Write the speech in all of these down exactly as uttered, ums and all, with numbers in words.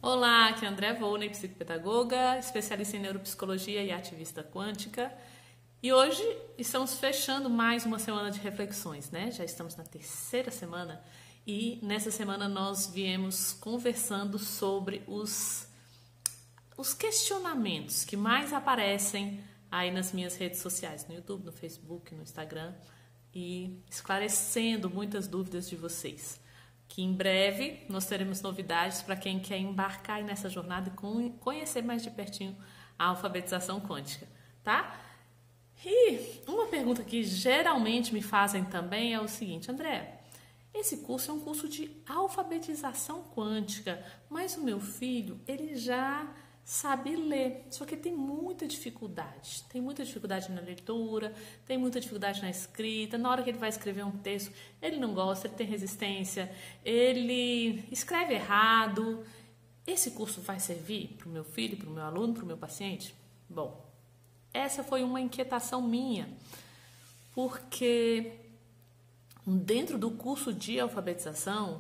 Olá, aqui é André Volney, psicopedagoga, especialista em neuropsicologia e ativista quântica. E hoje estamos fechando mais uma semana de reflexões, né? Já estamos na terceira semana e nessa semana nós viemos conversando sobre os, os questionamentos que mais aparecem aí nas minhas redes sociais, no YouTube, no Facebook, no Instagram, e esclarecendo muitas dúvidas de vocês. Que em breve nós teremos novidades para quem quer embarcar nessa jornada e conhecer mais de pertinho a alfabetização quântica, tá? E uma pergunta que geralmente me fazem também é o seguinte: André, esse curso é um curso de alfabetização quântica, mas o meu filho, ele já sabe ler, só que tem muita dificuldade, tem muita dificuldade na leitura, tem muita dificuldade na escrita, na hora que ele vai escrever um texto, ele não gosta, ele tem resistência, ele escreve errado. Esse curso vai servir para o meu filho, para o meu aluno, para o meu paciente? Bom, essa foi uma inquietação minha, porque dentro do curso de alfabetização,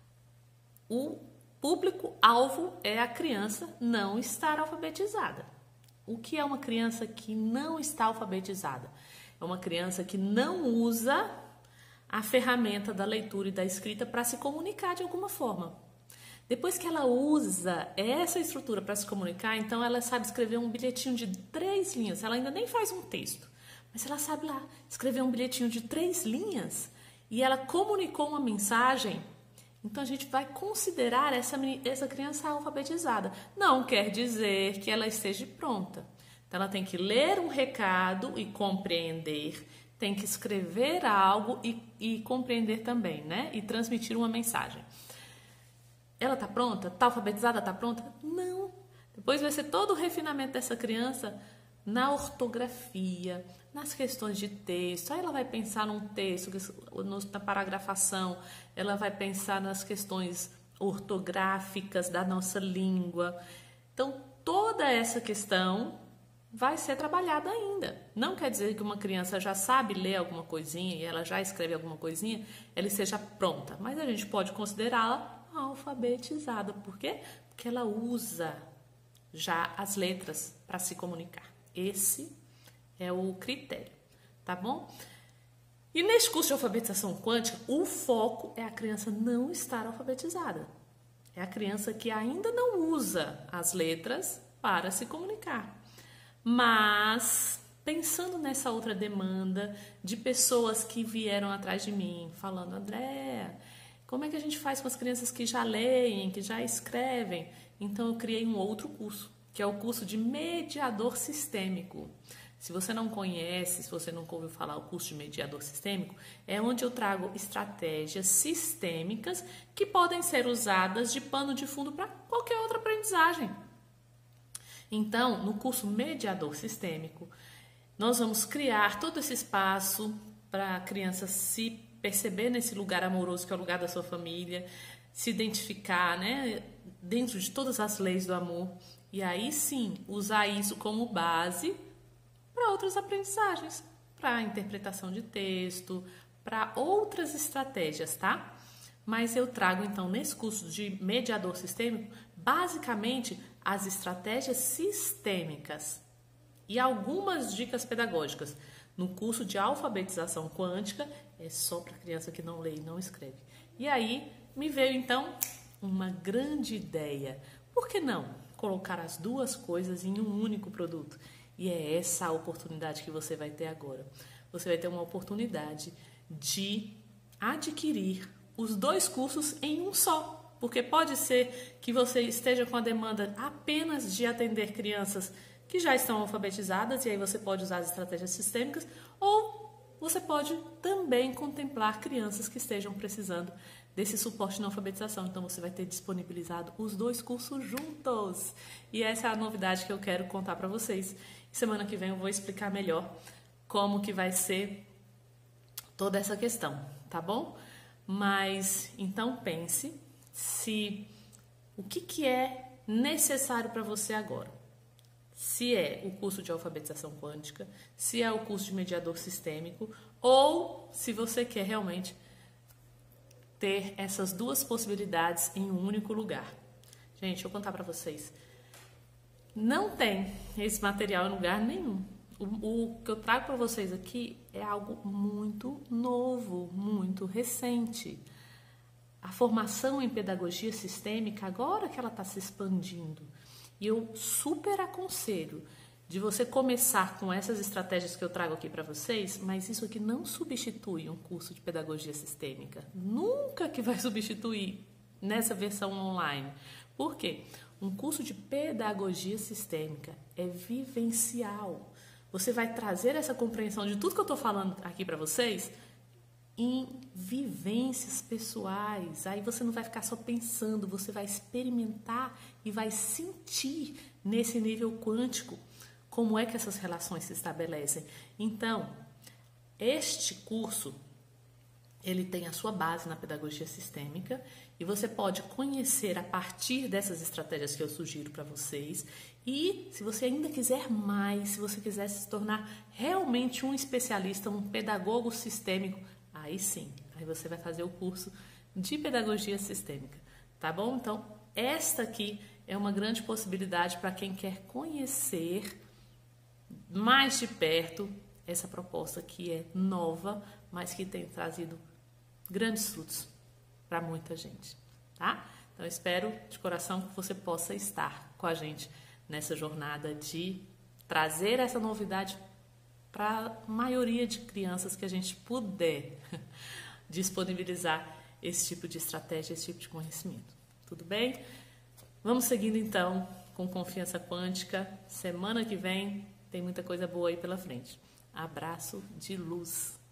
o público-alvo é a criança não estar alfabetizada. O que é uma criança que não está alfabetizada? É uma criança que não usa a ferramenta da leitura e da escrita para se comunicar de alguma forma. Depois que ela usa essa estrutura para se comunicar, então ela sabe escrever um bilhetinho de três linhas. Ela ainda nem faz um texto, mas ela sabe lá escrever um bilhetinho de três linhas e ela comunicou uma mensagem. Então, a gente vai considerar essa, essa criança alfabetizada. Não quer dizer que ela esteja pronta. Então, ela tem que ler um recado e compreender, tem que escrever algo e, e compreender também, né? E transmitir uma mensagem. Ela está pronta? Está alfabetizada? Está pronta? Não. Depois vai ser todo o refinamento dessa criança na ortografia, nas questões de texto. Aí ela vai pensar num texto, na paragrafação, ela vai pensar nas questões ortográficas da nossa língua. Então, toda essa questão vai ser trabalhada ainda. Não quer dizer que uma criança já sabe ler alguma coisinha e ela já escreve alguma coisinha, ela esteja pronta. Mas a gente pode considerá-la alfabetizada. Por quê? Porque ela usa já as letras para se comunicar. Esse é o critério, tá bom? E neste curso de alfabetização quântica, o foco é a criança não estar alfabetizada. É a criança que ainda não usa as letras para se comunicar. Mas, pensando nessa outra demanda de pessoas que vieram atrás de mim, falando: André, como é que a gente faz com as crianças que já leem, que já escrevem? Então, eu criei um outro curso, que é o curso de mediador sistêmico. Se você não conhece, se você nunca ouviu falar o curso de mediador sistêmico, é onde eu trago estratégias sistêmicas que podem ser usadas de pano de fundo para qualquer outra aprendizagem. Então, no curso mediador sistêmico, nós vamos criar todo esse espaço para a criança se perceber nesse lugar amoroso que é o lugar da sua família, se identificar, né, dentro de todas as leis do amor, e aí sim usar isso como base para outras aprendizagens, para interpretação de texto, para outras estratégias, tá? Mas eu trago então nesse curso de mediador sistêmico, basicamente as estratégias sistêmicas e algumas dicas pedagógicas. No curso de alfabetização quântica é só para criança que não lê e não escreve. E aí me veio então uma grande ideia. Por que não colocar as duas coisas em um único produto? E é essa a oportunidade que você vai ter agora. Você vai ter uma oportunidade de adquirir os dois cursos em um só. Porque pode ser que você esteja com a demanda apenas de atender crianças que já estão alfabetizadas, e aí você pode usar as estratégias sistêmicas, ou você pode também contemplar crianças que estejam precisando desse suporte na alfabetização. Então, você vai ter disponibilizado os dois cursos juntos. E essa é a novidade que eu quero contar para vocês. Semana que vem eu vou explicar melhor como que vai ser toda essa questão, tá bom? Mas, então, pense se o que, que é necessário para você agora. Se é o curso de alfabetização quântica, se é o curso de mediador sistêmico, ou se você quer realmente ter essas duas possibilidades em um único lugar. Gente, deixa eu contar para vocês. Não tem esse material em lugar nenhum. O, o que eu trago para vocês aqui é algo muito novo, muito recente. A formação em pedagogia sistêmica, agora que ela está se expandindo, e eu super aconselho de você começar com essas estratégias que eu trago aqui para vocês, mas isso aqui não substitui um curso de pedagogia sistêmica. Nunca que vai substituir nessa versão online. Por quê? Um curso de pedagogia sistêmica é vivencial. Você vai trazer essa compreensão de tudo que eu estou falando aqui para vocês em vivências pessoais. Aí você não vai ficar só pensando, você vai experimentar e vai sentir nesse nível quântico como é que essas relações se estabelecem. Então, este curso, ele tem a sua base na pedagogia sistêmica e você pode conhecer a partir dessas estratégias que eu sugiro para vocês. E se você ainda quiser mais, se você quiser se tornar realmente um especialista, um pedagogo sistêmico, aí sim, aí você vai fazer o curso de pedagogia sistêmica, tá bom? Então, esta aqui é uma grande possibilidade para quem quer conhecer mais de perto essa proposta que é nova, mas que tem trazido grandes frutos para muita gente, tá? Então, eu espero de coração que você possa estar com a gente nessa jornada de trazer essa novidade para a maioria de crianças que a gente puder disponibilizar esse tipo de estratégia, esse tipo de conhecimento. Tudo bem? Vamos seguindo então com Confiança Quântica. Semana que vem tem muita coisa boa aí pela frente. Abraço de luz.